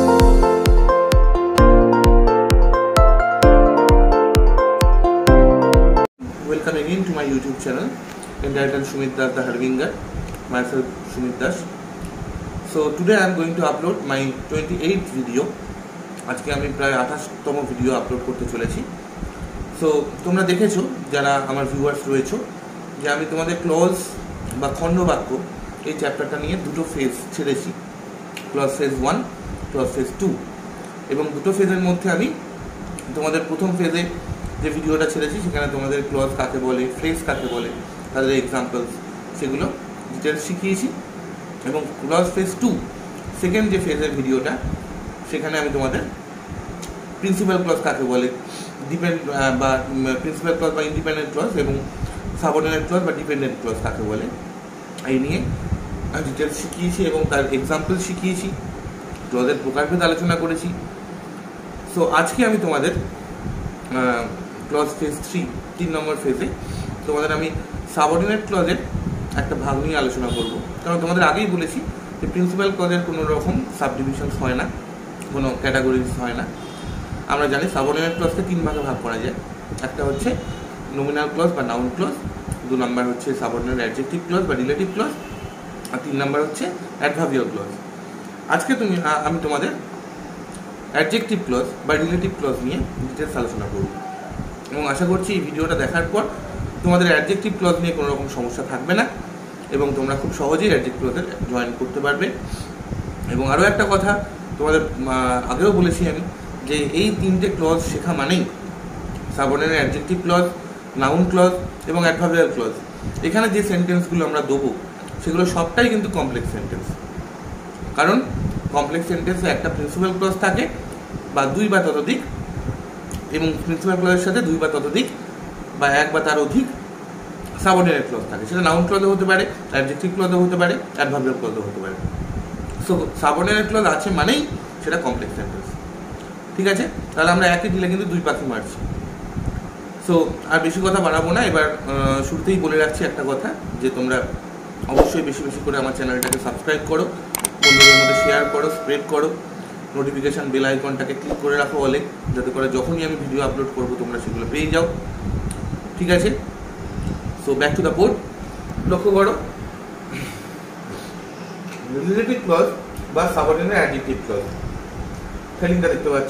Welcome again to my YouTube channel entitled Sumit Das the Harbinger. Myself Sumit Das. So today I am going to upload my 28th video. আজকে আমি প্রায় 28তম video upload করতে চলেছি। So তোমরা দেখেছো যারা আমার ভিউয়ার্স রয়েছো যে আমি তোমাদের ক্লজ বা খণ্ডবাক্য এই চ্যাপ্টারটা নিয়ে দুটো ফেজ ছেড়েছি, ক্লজ ফেজ 1, ক্লজ ফেজ 2, এবং দুটো ফেজের মধ্যে আমি তোমাদের প্রথম ফেজে যে ভিডিওটা ছেড়েছি সেখানে তোমাদের ক্লজ কাকে বলে, ফ্রেজ কাকে বলে, তাদের এক্সাম্পলস সেগুলো ডিটেলস শিখিয়েছি। এবং ক্লজ ফেজ 2 সেকেন্ড যে ফেজের ভিডিওটা সেখানে আমি তোমাদের প্রিন্সিপাল ক্লজ কাকে বলে, বা প্রিন্সিপাল ক্লজ বা ইন্ডিপেন্ডেন্ট ক্লজ এবং সাবঅর্ডিনেট ক্লজ বা ডিপেন্ডেন্ট ক্লজ কাকে বলে এই নিয়ে আমি ডিটেলস শিখিয়েছি এবং তার এক্সাম্পল শিখিয়েছি, ক্লজের প্রকারভেদ আলোচনা করেছি। সো আজকে আমি তোমাদের ক্লজ ফেজ 3 নম্বর ফেজে তোমাদের আমি সাবঅর্ডিনেট ক্লজের একটা ভাগ নিয়ে আলোচনা করব। কারণ তোমাদের আগেই বলেছি যে প্রিন্সিপাল ক্লজের কোনো রকম সাবডিভিশনস হয় না, কোনো ক্যাটাগরিজ হয় না। আমরা জানি সাবঅর্ডিনেট ক্লজকে 3 ভাগে ভাগ করা যায়। একটা হচ্ছে নমিনাল ক্লজ বা নাউন ক্লজ, 2 নাম্বার হচ্ছে সাবঅর্ডিনেট অ্যাডজেক্টিভ ক্লজ বা রিলেটিভ ক্লজ, আর 3 নাম্বার হচ্ছে অ্যাডভার্বিয়াল ক্লজ। আজকে আমি তোমাদের অ্যাডজেক্টিভ ক্লজ বা রিলেটিভ ক্লজ নিয়ে ডিটেলস আলোচনা করব এবং আশা করছি এই ভিডিওটা দেখার পর তোমাদের অ্যাডজেক্টিভ ক্লজ নিয়ে কোনো রকম সমস্যা থাকবে না এবং তোমরা খুব সহজেই অ্যাডজেক্টিভ ক্লজে জয়েন করতে পারবে। এবং আরও একটা কথা তোমাদের আগেও বলেছি আমি যে এই 3টে ক্লজ শেখা মানেই subordinate adjective clause, noun clause এবং অ্যাডভার্বিয়াল ক্লজ, এখানে যে সেন্টেন্সগুলো আমরা দেবো সেগুলো সবটাই কিন্তু কমপ্লেক্স সেন্টেন্স। কারণ কমপ্লেক্স সেন্টেন্সে একটা প্রিন্সিপাল ক্লজ থাকে বা 2 বা ততোধিক, এবং প্রিন্সিপাল ক্লজের সাথে 2 বা ততোধিক বা 1 বা তার অধিক সাবঅর্ডিনেট ক্লজ থাকে। সেটা নাউন ক্লজও হতে পারে, অ্যাডজেক্টিভ ক্লজও হতে পারে, অ্যাডভার্বিয়াল ক্লজও হতে পারে। সো সাবঅর্ডিনেট ক্লজ আছে মানেই সেটা কমপ্লেক্স সেন্টেন্স। ঠিক আছে, তাহলে আমরা একই ঢিলে কিন্তু 2 পাখি মারছি। সো আর বেশি কথা বাড়াবো না, এবার শুরুতেই বলে রাখছি একটা কথা যে তোমরা অবশ্যই বেশি বেশি করে আমার চ্যানেলটাকে সাবস্ক্রাইব করো, বন্ধুদের মধ্যে শেয়ার করো, স্প্রেড করো, নোটিফিকেশান বেল আইকনটাকে ক্লিক করে রাখো অলে, যাতে করে যখনই আমি ভিডিও আপলোড করবো তোমরা সেগুলো পেয়ে যাও। ঠিক আছে, so back to the board. লক্ষ্য করো রিলেটিভ ক্লজ বা সাবঅর্ডিনেট অ্যাডজেক্টিভ ক্লজ, হেডিংটা দেখতে পাচ্ছ।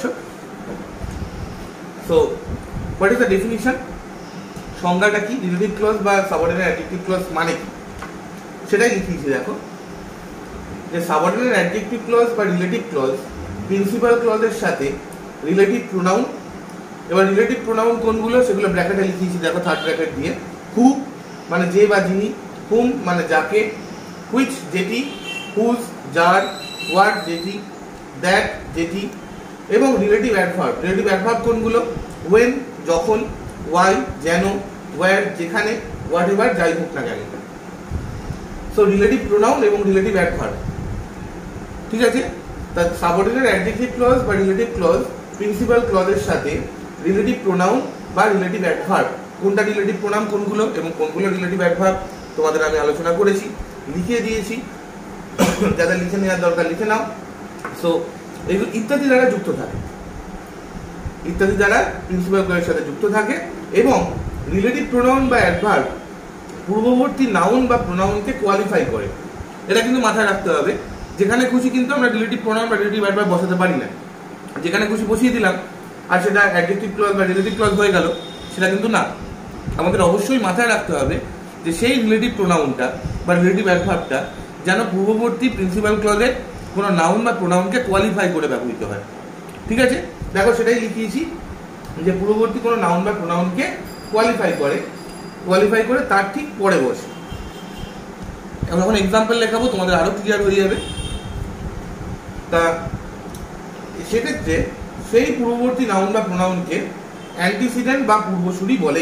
So what is the definition, সংজ্ঞাটা কি, রিলেটিভ ক্লজ বা সাবঅর্ডিনেট অ্যাডজেক্টিভ ক্লজ মানে কি সেটাই লিখিয়েছি। দেখো যে সাবঅর্ডিনেট অ্যাডজেক্টিভ ক্লজ বা রিলেটিভ ক্লজ প্রিন্সিপাল ক্লজের সাথে রিলেটিভ প্রোনাউন, এবার রিলেটিভ প্রোনাউন কোনগুলো সেগুলো ব্র্যাকেটে লিখিয়েছি, দেখো থার্ড ব্র্যাকেট দিয়ে। হু মানে যে বা যিনি, হুম মানে যাকে, হুইচ যেটি, হুজ যার, হোয়াট যেটি, দ্যাট যেটি, এবং রিলেটিভ অ্যাডভার্ব। রিলেটিভ অ্যাডভার্ব কোনগুলো, ওয়েন যখন, ওয়াই যেন, ওয়্যার যেখানে, হোয়াট এভার যাই হোক না কেন। সো রিলেটিভ প্রোনাউন এবং রিলেটিভ অ্যাডভার্ব। ঠিক আছে, তা সাবঅর্ডিনেট অ্যাডজেক্টিভ ক্লজ বা রিলেটিভ ক্লজ প্রিন্সিপাল ক্লজের সাথে রিলেটিভ প্রোনাউন বা রিলেটিভ অ্যাডভার্ব, কোনটা রিলেটিভ প্রোনাউন কোনগুলো এবং কোনগুলো রিলেটিভ অ্যাডভার্ব তোমাদের আমি আলোচনা করেছি, লিখিয়ে দিয়েছি। যাদের লিখে নেওয়ার দরকার লিখে নাও। সো এগুলো ইত্যাদি দ্বারা যুক্ত থাকে, ইত্যাদি দ্বারা প্রিন্সিপাল ক্লজের সাথে যুক্ত থাকে। এবং রিলেটিভ প্রোনাউন বা অ্যাডভার্ব পূর্ববর্তী নাউন বা প্রোনাউনকে কোয়ালিফাই করে। এটা কিন্তু মাথায় রাখতে হবে, যেখানে খুশি কিন্তু আমরা রিলেটিভ প্রোনাউন বা রিলেটিভ অ্যাডভার্ব বসাতে পারি না। যেখানে খুশি বসিয়ে দিলাম আর সেটা অ্যাডজেক্টিভ ক্লজ বা রিলেটিভ ক্লজ হয়ে গেল, সেটা কিন্তু না। আমাদের অবশ্যই মাথায় রাখতে হবে যে সেই রিলেটিভ প্রোনাউনটা বা রিলেটিভ অ্যাডভার্বটা যেন পূর্ববর্তী প্রিন্সিপাল ক্লজের কোনো নাউন বা প্রোনাউনকে কোয়ালিফাই করে ব্যবহৃত হয়। ঠিক আছে, দেখো সেটাই লিখিয়েছি যে পূর্ববর্তী কোনো নাউন বা প্রোনাউনকে কোয়ালিফাই করে তার ঠিক পরে বসে। আমি এখন এক্সাম্পল লেখাবো, তোমাদের আরো ক্লিয়ার হয়ে যাবে। তা সেক্ষেত্রে সেই পূর্ববর্তী নাউন বা প্রোনাউনকে অ্যান্টিসিডেন্ট বা পূর্বসূরি বলে।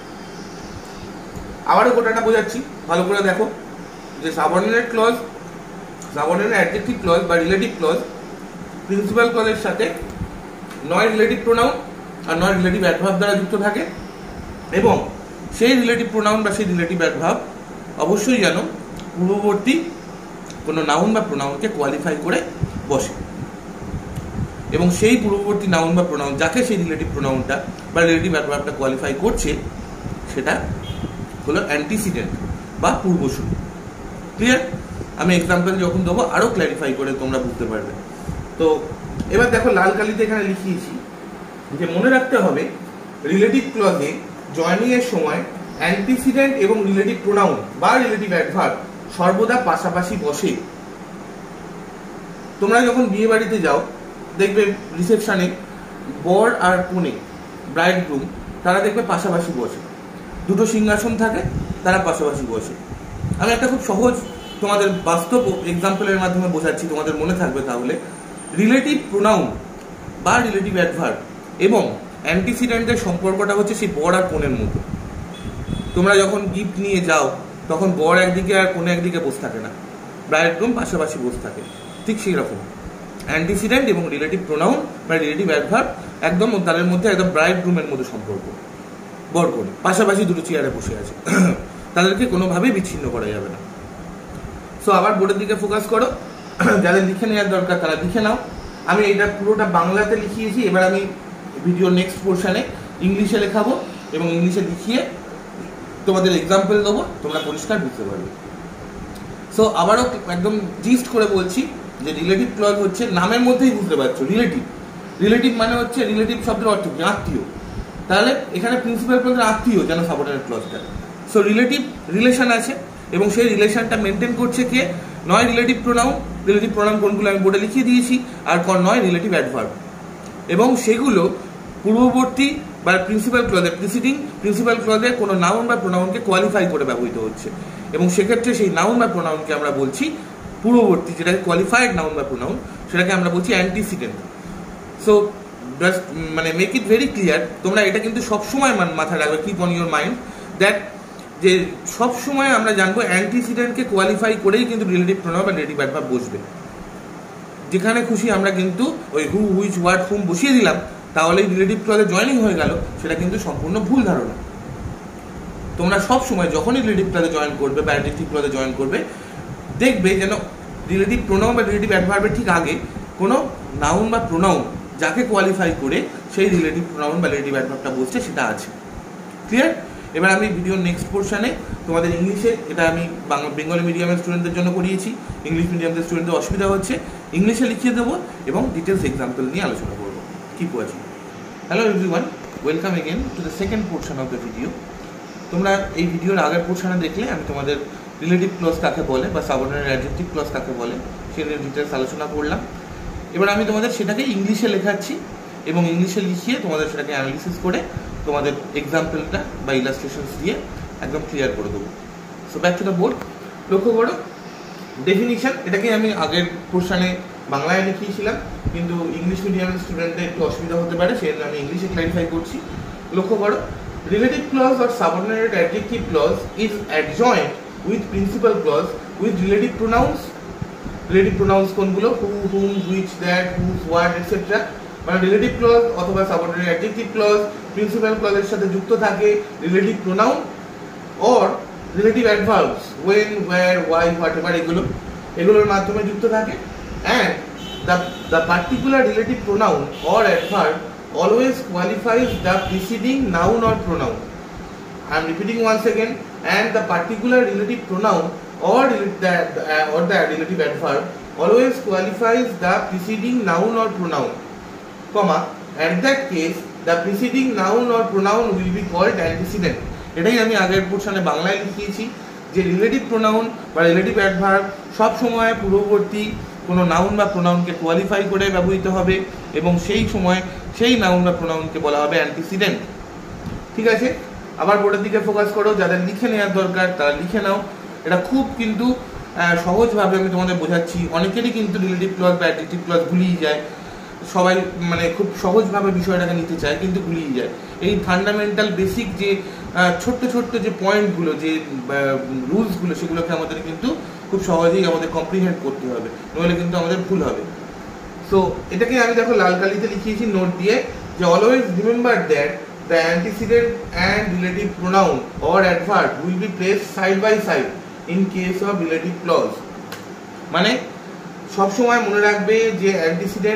আবারও গোটাটা বোঝাচ্ছি, ভালো করে দেখো যে subordinate clause, subordinate adjective clause বা রিলেটিভ ক্লজ প্রিন্সিপাল ক্লজের সাথে নয় রিলেটিভ প্রোনাউন আর নয় রিলেটিভ অ্যাডভার্ব দ্বারা যুক্ত থাকে, এবং সেই রিলেটিভ প্রোনাউন বা সেই রিলেটিভ অ্যাডভার্ব অবশ্যই যেন পূর্ববর্তী কোনো নাউন বা প্রোনাউনকে কোয়ালিফাই করে বসে। এবং সেই পূর্ববর্তী নাউন বা প্রোনাউন যাকে সেই রিলেটিভ প্রোনাউনটা বা রিলেটিভ অ্যাডভার্বটা কোয়ালিফাই করছে সেটা হলো অ্যান্টিসিডেন্ট বা পূর্বসূরি। ক্লিয়ার? আমি এক্সাম্পল যখন দেবো আরও ক্ল্যারিফাই করে তোমরা বুঝতে পারবে। তো এবার দেখো লাল কালিতে এখানে লিখিয়েছি যে মনে রাখতে হবে রিলেটিভ ক্লজে জয়নিং এর সময় অ্যান্টিসিডেন্ট এবং রিলেটিভ প্রোনাউন বা রিলেটিভ অ্যাডভার্ব সর্বদা পাশাপাশি বসে। তোমরা যখন বিয়ে বাড়িতে যাও দেখবে রিসেপশনে বর আর কনে ব্রাইড গ্রুম তারা দেখবে পাশাপাশি বসে, দুটো সিংহাসন থাকে, তারা পাশাপাশি বসে। আমি একটা খুব সহজ তোমাদের বাস্তব এক্সাম্পলের মাধ্যমে বোঝাচ্ছি, তোমাদের মনে থাকবে তাহলে। রিলেটিভ প্রোনাউন বা রিলেটিভ অ্যাডভার্ব এবং অ্যান্টিসিডেন্টের সম্পর্কটা হচ্ছে সেই বর আর কনের মতো। তোমরা যখন গিফট নিয়ে যাও তখন বর একদিকে আর কোনে একদিকে বসে থাকে না, ব্রাইড গ্রুম পাশাপাশি বসে থাকে। ঠিক সেই রকম অ্যান্টিসিডেন্ট এবং রিলেটিভ প্রোনাউন বা রিলেটিভ অ্যাডভার্ব একদম তাদের মধ্যে একদম ব্রাইড গ্রুমের মতো সম্পর্ক। বর কোনে পাশাপাশি দুটো চেয়ারে বসে আছে, তাদেরকে কোনোভাবেই বিচ্ছিন্ন করা যাবে না। সো আবার বোর্ডের দিকে ফোকাস করো, যাদের লিখে নেওয়ার দরকার তারা লিখে নাও। আমি এটা পুরোটা বাংলাতে লিখিয়েছি, এবার আমি ভিডিও নেক্সট পোর্শনে ইংলিশে লেখাবো এবং ইংলিশে লিখিয়ে তোমাদের এক্সাম্পল দেবো, তোমরা পরিষ্কার বুঝতে পারবে। সো আবারও একদম জিস্ট করে বলছি যে রিলেটিভ ক্লজ হচ্ছে, নামের মধ্যেই বুঝতে পারছো রিলেটিভ। রিলেটিভ মানে হচ্ছে রিলেটিভ শব্দের অর্থ কি? আত্মীয়। তাহলে এখানে প্রিন্সিপাল ক্লজের আত্মীয় যেন সাবঅর্ডিনেট ক্লজটা। সো রিলেটিভ রিলেশন আছে এবং সেই রিলেশনটা মেনটেন করছে কে? নয় রিলেটিভ প্রোনাউন, রিলেটিভ প্রোনাউন কোনগুলো আমি বোর্ডে লিখিয়ে দিয়েছি, আর নয় রিলেটিভ অ্যাডভার্ব, এবং সেগুলো পূর্ববর্তী বা প্রিন্সিপাল ক্লজে প্রিসিডিং প্রিন্সিপাল ক্লজে কোনো নাউন বা প্রোনাউনকে কোয়ালিফাই করে ব্যবহৃত হচ্ছে, এবং সেক্ষেত্রে সেই নাউন বা প্রোনাউনকে আমরা বলছি পূর্ববর্তী, যেটাকে কোয়ালিফাইড নাউন বা প্রোনাউন সেটাকে আমরা বলছি অ্যান্টিসিডেন্ট। সো জাস্ট মানে মেক ইট ভেরি ক্লিয়ার, তোমরা এটা কিন্তু সবসময় মাথায় রাখবে, keep on your mind that যে সবসময় আমরা জানবো অ্যান্টিসিডেন্টকে কোয়ালিফাই করেই কিন্তু রিলেটিভ প্রোনাউন বা রিলেটিভ অ্যাডভার্ব বসবে। যেখানে খুশি আমরা কিন্তু ওই হু, হুইচ, হোয়াট, হুম বসিয়ে দিলাম তাহলেই রিলেটিভ ক্লজে জয়েনিং হয়ে গেল, সেটা কিন্তু সম্পূর্ণ ভুল ধারণা। তোমরা সব সময় যখনই রিলেটিভ ক্লজে জয়েন করবে বা অ্যাডজেক্টিভ ক্লজে জয়েন করবে দেখবে যেন রিলেটিভ প্রোনাউন বা রিলেটিভ অ্যাডভার্বের ঠিক আগে কোনো নাউন বা প্রোনাউন যাকে কোয়ালিফাই করে সেই রিলেটিভ প্রোনাউন বা রিলেটিভ অ্যাডভার্বটা বলছে সেটা আছে। ক্লিয়ার? এবার আমি ভিডিওর নেক্সট পোর্শনে তোমাদের ইংলিশে, এটা আমি বেঙ্গলি মিডিয়ামের স্টুডেন্টদের জন্য করিয়েছি, ইংলিশ মিডিয়ামের স্টুডেন্টদের অসুবিধা হচ্ছে, ইংলিশে লিখিয়ে দেবো এবং ডিটেলস এক্সাম্পল নিয়ে আলোচনা করবো। Keep watching. Hello everyone, welcome again to the second portion of the video. তোমরা এই ভিডিওর আগের পোর্শনে দেখলে আমি তোমাদের রিলেটিভ ক্লজ কাকে বলে বা সাবঅর্ডিনেট অ্যাডজেক্টিভ ক্লজ কাকে বলে সে নিয়ে ডিটেলস আলোচনা করলাম। এবার আমি তোমাদের সেটাকে ইংলিশে লেখাচ্ছি এবং ইংলিশে লিখিয়ে তোমাদের সেটাকে অ্যানালিসিস করে তোমাদের এক্সাম্পলটা বা ইলাস্ট্রেশনস দিয়ে একদম ক্লিয়ার করে দেবো। So back to the board. লক্ষ্য করো ডেফিনিশন, এটাকে আমি আগের পোর্শনে বাংলায় লিখিয়েছিলাম, কিন্তু ইংলিশ মিডিয়ামের স্টুডেন্টদের একটু অসুবিধা হতে পারে, সেই জন্য আমি ইংলিশে ক্লারিফাই করছি। লক্ষ্য করো, relative clause or subordinate adjective clause is adjoint with principal clause with relative pronouns. Relative pronouns কোনগুলো? Who, whom, which, that, whose, what etcetera. মানে রিলেটিভ ক্লজ অথবা সাবঅর্ডিনেট অ্যাডজেক্টিভ ক্লজ প্রিন্সিপাল ক্লজের সাথে যুক্ত থাকে relative pronoun or relative adverbs when, where, why, whatever, এগুলোর মাধ্যমে যুক্ত থাকে। And the particular relative pronoun or adverb always qualifies the preceding noun or pronoun. I am repeating once again. And the particular relative pronoun or the relative adverb always qualifies the preceding noun or pronoun, comma, at that case the preceding noun or pronoun will be called antecedent. এটাই আমি আগের পোর্শনে বাংলায় লিখিয়েছি যে relative pronoun বা relative adverb সব সময় পূর্ববর্তী কোনো নাউন বা প্রোনাউনকে কোয়ালিফাই করে ব্যবহৃত হবে এবং সেই সময় সেই নাউন বা প্রোনাউনকে বলা হবে অ্যান্টিসিডেন্ট। ঠিক আছে? আবার বোর্ডের দিকে ফোকাস করো, যাদের লিখে নেওয়ার দরকার তারা লিখে নাও। এটা খুব কিন্তু সহজভাবে আমি তোমাদের বোঝাচ্ছি। অনেকেরই কিন্তু রিলেটিভ ক্লজ বা অ্যাডজেক্টিভ ক্লজ ভুলিয়ে যায়, সবাই মানে খুব সহজভাবে বিষয়টাকে নিতে চায় কিন্তু ভুলিয়ে যায়। এই ফান্ডামেন্টাল বেসিক যে ছোট্ট ছোট্ট যে পয়েন্টগুলো, যে রুলসগুলো, সেগুলোকে আমাদের কিন্তু খুব সহজেই আমাদের কম্প্রিহেন্ড করতে হবে, নইলে কিন্তু আমাদের ভুল হবে। সো এটাকে আমি দেখো লাল কালিতে লিখিয়েছি নোট দিয়ে যে always remember that the antecedent and relative pronoun or adverb will be placed side by side in case of relative clause. মানে সবসময় মনে রাখবে যে অ্যান্টিসিডেন্ট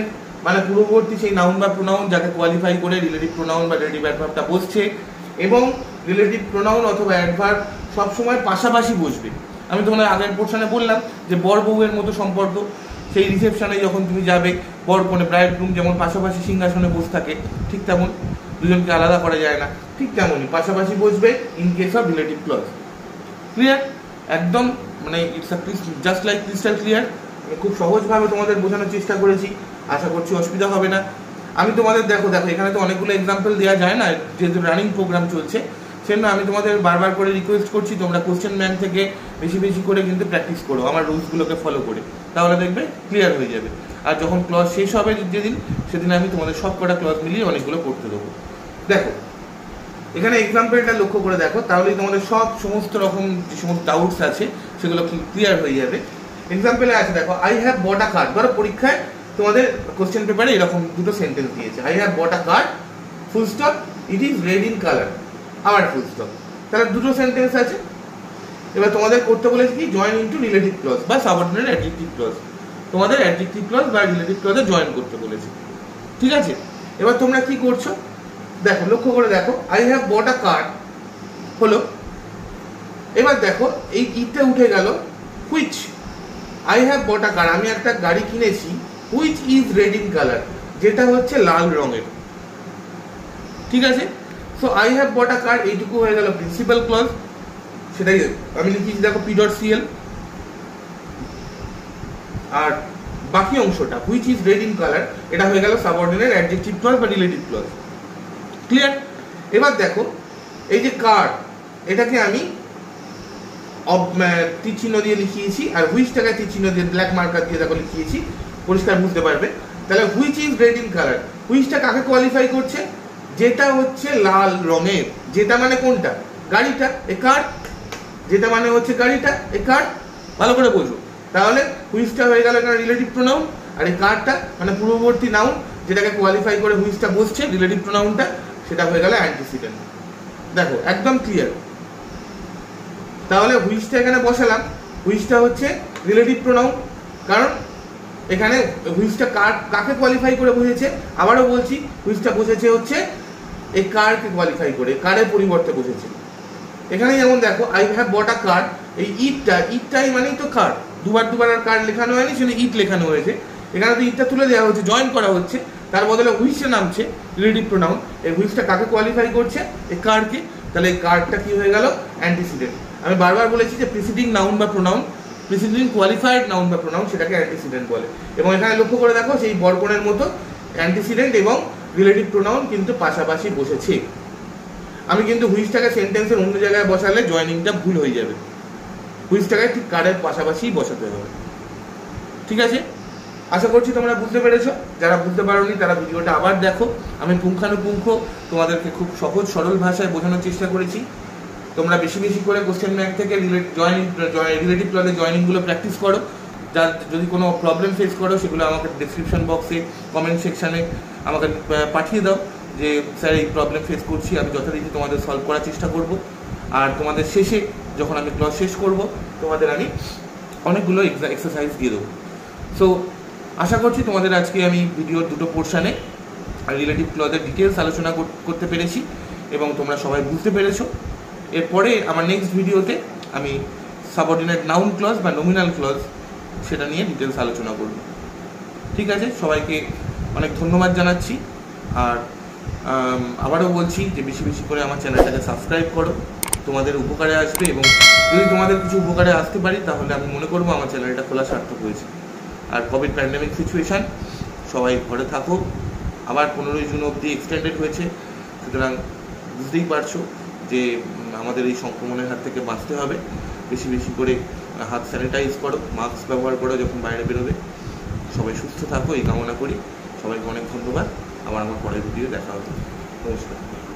মানে পূর্ববর্তী সেই নাউন বা প্রোনাউন যাকে কোয়ালিফাই করে রিলেটিভ প্রোনাউন বা রিলেটিভ অ্যাডভার্বটা বসছে, এবং রিলেটিভ প্রোনাউন অথবা অ্যাডভার্ব সবসময় পাশাপাশি বসবে। আমি তোমাদের আগের পোর্শনে বললাম যে বর বউয়ের মতো সম্পর্ক, সেই রিসেপশনে যখন তুমি যাবে, বর কনে ব্রাইড গ্রুম যেমন পাশাপাশি সিংহাসনে বসে থাকে, ঠিক তেমন দুজনকে আলাদা করা যায় না, ঠিক তেমনই পাশাপাশি বসবে in case of relative clause. Clear? একদম মানে it's just like crystal clear. আমি খুব সহজভাবে তোমাদের বোঝানোর চেষ্টা করেছি, আশা করছি অসুবিধা হবে না। আমি তোমাদের দেখো এখানে তো অনেকগুলো এক্সাম্পল দেওয়া যায় না, যেহেতু রানিং প্রোগ্রাম চলছে, সেজন্য আমি তোমাদের বারবার করে রিকোয়েস্ট করছি তোমরা কোশ্চেন ব্যাংক থেকে বেশি বেশি করে কিন্তু প্র্যাকটিস করো আমার রুলসগুলোকে ফলো করে, তাহলে দেখবে ক্লিয়ার হয়ে যাবে। আর যখন ক্লজ শেষ হবে যেদিন, সেদিন আমি তোমাদের সব কটা ক্লজ মিলিয়ে অনেকগুলো করতে দেবো। দেখো এখানে এক্সাম্পলটা লক্ষ্য করে দেখো, তাহলেই তোমাদের সমস্ত রকম যে সমস্ত ডাউটস আছে সেগুলো ক্লিয়ার হয়ে যাবে। এক্সাম্পলে আছে দেখো, I have bought a card. ধরো পরীক্ষায় তোমাদের কোশ্চেন পেপারে এরকম দুটো সেন্টেন্স দিয়েছে, I have bought a card full stop, it is red in colour, আবার ফুল স্টপ। তাহলে দুটো সেন্টেন্স আছে। এবার তোমাদের করতে বলেছে কি, জয়েন ইনটু রিলেটিভ ক্লজ বা সাবঅর্ডিনেট অ্যাডজেক্টিভ ক্লজ। তোমাদের অ্যাডজেক্টিভ ক্লজ বা রিলেটিভ ক্লজে জয়েন করতে বলেছে, ঠিক আছে? এবার তোমরা কি করছো দেখো, লক্ষ্য করে দেখো, I have bought a card হলো। এবার দেখো এই ইটটা উঠে গেল, which I have bought a car, আমি একটা গাড়ি কিনেছি, which is red in colour, যেটা হচ্ছে লাল রঙের, ঠিক আছে? So I have bought a car, এইটুকু হয়ে গেল প্রিন্সিপাল ক্লজ, সেটাই আমি লিখেছি দেখো p.cl। আর বাকি অংশটা which is red in colour, এটা হয়ে গেল সাবঅর্ডিনেট অ্যাডজেক্টিভ ক্লজ বা রিলেটিভ ক্লজ। ক্লিয়ার? এবার দেখো এই যে কার, এটাকে আমি তীর চিহ্ন দিয়ে লিখিয়েছি, আর হুইচটাকে তীর চিহ্ন দিয়ে ব্ল্যাক মার্কার দিয়ে দেখো লিখিয়েছি, পরিষ্কার বুঝতে পারবে। তাহলে which is red in colour, হুইচটা কাকে কোয়ালিফাই করছে, যেটা হচ্ছে লাল রঙের, যেটা মানে কোনটা, গাড়িটা, এ কার, যেটা মানে হচ্ছে গাড়িটা, এ কার, ভালো করে বোঝো। তাহলে হুইচটা হয়ে গেল এখানে রিলেটিভ প্রোনাউন, আর এই কারটা মানে পূর্ববর্তী নাউন যেটাকে কোয়ালিফাই করে হুইচটা বসছে রিলেটিভ প্রোনাউনটা, সেটা হয়ে গেল অ্যান্টিসিডেন্ট। দেখো একদম ক্লিয়ার। তাহলে হুইচটা এখানে বসালাম, হুইচটা হচ্ছে রিলেটিভ প্রোনাউন, কারণ এখানে হুইচটা কাকে কোয়ালিফাই করে বসেছে, আবারও বলছি হুইচটা বসেছে হচ্ছে এই কারকে কোয়ালিফাই করে, কারের পরিবর্তে বসেছে। এখানে যেমন দেখো আই হ্যাভ বট আ কার, এই ইটটাই মানেই তো কার, দুবার আর কার লেখানো হয়নি, সেটা ইট লেখানো হয়েছে। এখানে তো ইটটা তুলে দেওয়া হচ্ছে, জয়েন করা হচ্ছে, তার বদলে হুইচটা নামছে রিলেটিভ প্রোনাউন। এই হুইচটা কাকে কোয়ালিফাই করছে, এই কারকে, তাহলে এই কারটা কি হয়ে গেল, অ্যান্টিসিডেন্ট। আমি বারবার বলেছি যে প্রিসিডিং নাউন বা প্রোনাউন, প্রিসিডিং কোয়ালিফাইড নাউন বা প্রোনাউন, সেটাকে অ্যান্টিসিডেন্ট বলে। এবং এখানে লক্ষ্য করে দেখো সেই বরকনের মতো অ্যান্টিসিডেন্ট এবং রিলেটিভ প্রোনাউন কিন্তু পাশাপাশি বসেছে। আমি কিন্তু হুইচটাকে সেন্টেন্সের অন্য জায়গায় বসালে জয়েনিংটা ভুল হয়ে যাবে, হুইচটাকে ঠিক কারের পাশাপাশি বসাতে হবে, ঠিক আছে? আশা করছি তোমরা বুঝতে পেরেছো। যারা বুঝতে পারোনি তারা ভিডিওটা আবার দেখো, আমি পুঙ্খানুপুঙ্খ তোমাদেরকে খুব সহজ সরল ভাষায় বোঝানোর চেষ্টা করেছি। তোমরা বেশি বেশি করে কোশ্চেন ব্যাংক থেকে রিলেটিভ ক্লজে জয়েনিংগুলো প্র্যাকটিস করো। যার যদি কোনো প্রবলেম ফেস করো সেগুলো আমাকে ডেসক্রিপশন বক্সে, কমেন্ট সেকশানে আমাকে পাঠিয়ে দাও যে স্যার এই প্রবলেম ফেস করছি, আমি যথারীতি তোমাদের সলভ করার চেষ্টা করব। আর তোমাদের শেষে যখন আমি ক্লাস শেষ করব, তোমাদের আমি অনেকগুলো এক্সারসাইজ দিয়ে দেবো। সো আশা করছি তোমাদের আজকে আমি ভিডিওর দুটো পোর্শনে রিলেটিভ ক্লজের ডিটেলস আলোচনা করতে পেরেছি এবং তোমরা সবাই বুঝতে পেরেছো। এরপরে আমার নেক্সট ভিডিওতে আমি সাবঅর্ডিনেট নাউন ক্লজ বা নমিনাল ক্লজ সেটা নিয়ে ডিটেলস আলোচনা করব, ঠিক আছে? সবাইকে অনেক ধন্যবাদ জানাচ্ছি। আর আবারও বলছি যে বেশি বেশি করে আমার চ্যানেলটাকে সাবস্ক্রাইব করো, তোমাদের উপকারে আসবে। এবং যদি তোমাদের কিছু উপকারে আসতে পারি তাহলে আমি মনে করবো আমার চ্যানেলটা খোলা সার্থক হয়েছে। আর কোভিড প্যান্ডেমিক সিচুয়েশান, সবাই ঘরে থাকো, আবার 15 জুন অবধি এক্সটেন্ডেড হয়েছে, সুতরাং বুঝতেই পারছো যে আমাদের এই সংক্রমণের হাত থেকে বাঁচতে হবে। বেশি বেশি করে হাত স্যানিটাইজ করো, মাস্ক ব্যবহার করো যখন বাইরে বেরোবে। সবাই সুস্থ থাকো এই কামনা করি। সবাইকে অনেক ধন্যবাদ। আবার আমার পরের ভিডিও দেখা হবে। নমস্কার।